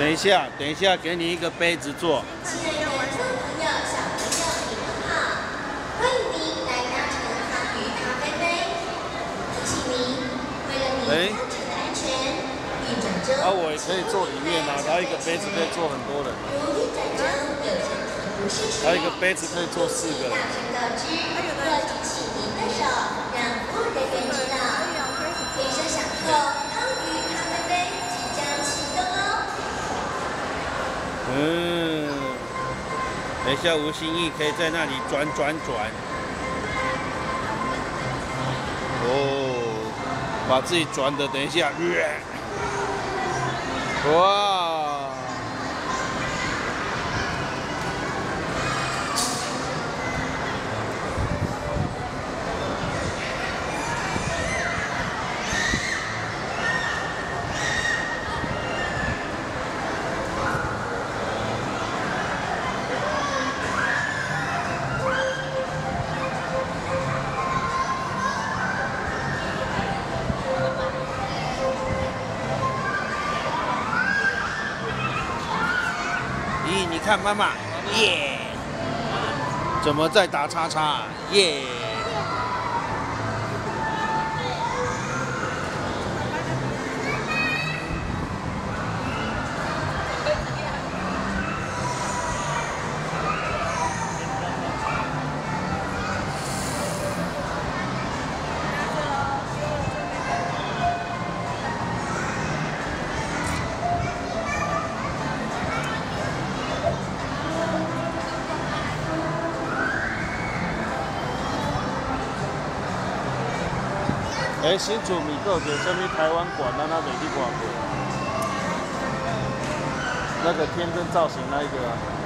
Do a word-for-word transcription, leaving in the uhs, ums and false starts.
等一下，等一下，给你一个杯子坐。 亲爱的观众朋友、小朋友，你们好！欢迎您来搭乘汤鱼咖啡杯。提醒您，为了您搭乘的安全，运转中。 啊，我也可以坐里面啊，它一个杯子可以坐很多人。 如运转中有些题不适时， 它一个杯子可以坐四个人。 大声告知，若举起您的手，让服务人员知道。铃声响后，汤鱼咖啡杯即将启动哦。 嗯，等一下吴心义可以在那里转转转。哦，把自己转的，等一下，哇！咦，你看妈妈，耶！怎么在打叉叉？耶！哎，新竹米购有什么台湾馆，让他美丽馆过？那个天真造型那一个、啊。